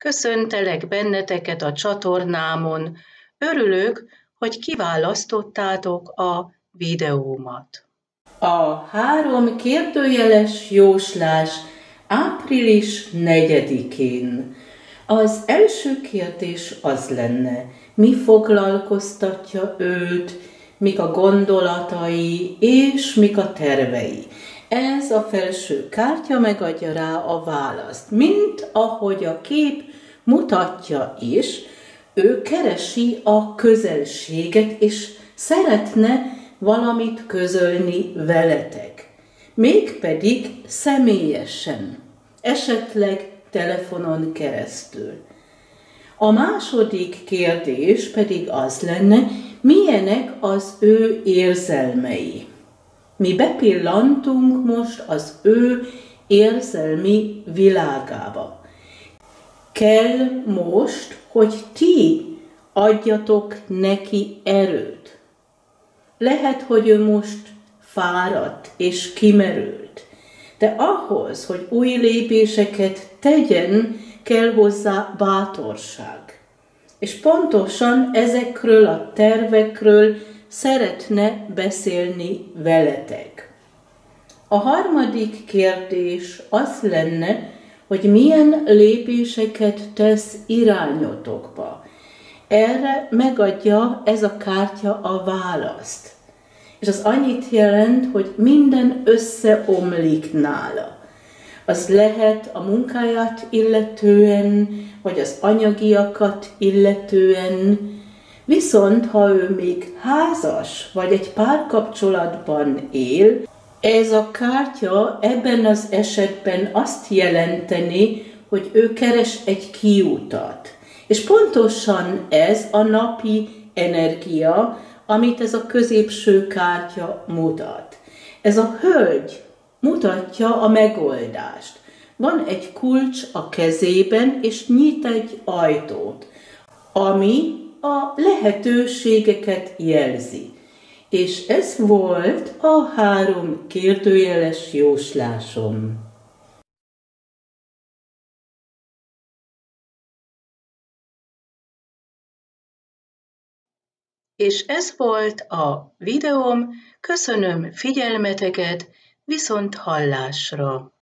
Köszöntelek benneteket a csatornámon. Örülök, hogy kiválasztottátok a videómat. A 3 kérdőjeles jóslás április 4-én. Az első kérdés az lenne, mi foglalkoztatja őt, mik a gondolatai és mik a tervei. Ez a felső kártya megadja rá a választ. Mint ahogy a kép mutatja is, ő keresi a közelséget, és szeretne valamit közölni veletek. Mégpedig személyesen, esetleg telefonon keresztül. A második kérdés pedig az lenne, milyenek az ő érzelmei. Mi bepillantunk most az ő érzelmi világába. Kell most, hogy ti adjatok neki erőt. Lehet, hogy ő most fáradt és kimerült, de ahhoz, hogy új lépéseket tegyen, kell hozzá bátorság. És pontosan ezekről a tervekről szeretne beszélni veletek. A harmadik kérdés az lenne, hogy milyen lépéseket tesz irányotokba. Erre megadja ez a kártya a választ. És az annyit jelent, hogy minden összeomlik nála. Az lehet a munkáját illetően, vagy az anyagiakat illetően. Viszont, ha ő még házas, vagy egy párkapcsolatban él, ez a kártya ebben az esetben azt jelenteni, hogy ő keres egy kiutat. És pontosan ez a napi energia, amit ez a középső kártya mutat. Ez a hölgy mutatja a megoldást. Van egy kulcs a kezében, és nyit egy ajtót, ami a lehetőségeket jelzi. És ez volt a 3 kérdőjeles jóslásom. És ez volt a videóm. Köszönöm figyelmeteket, viszont hallásra!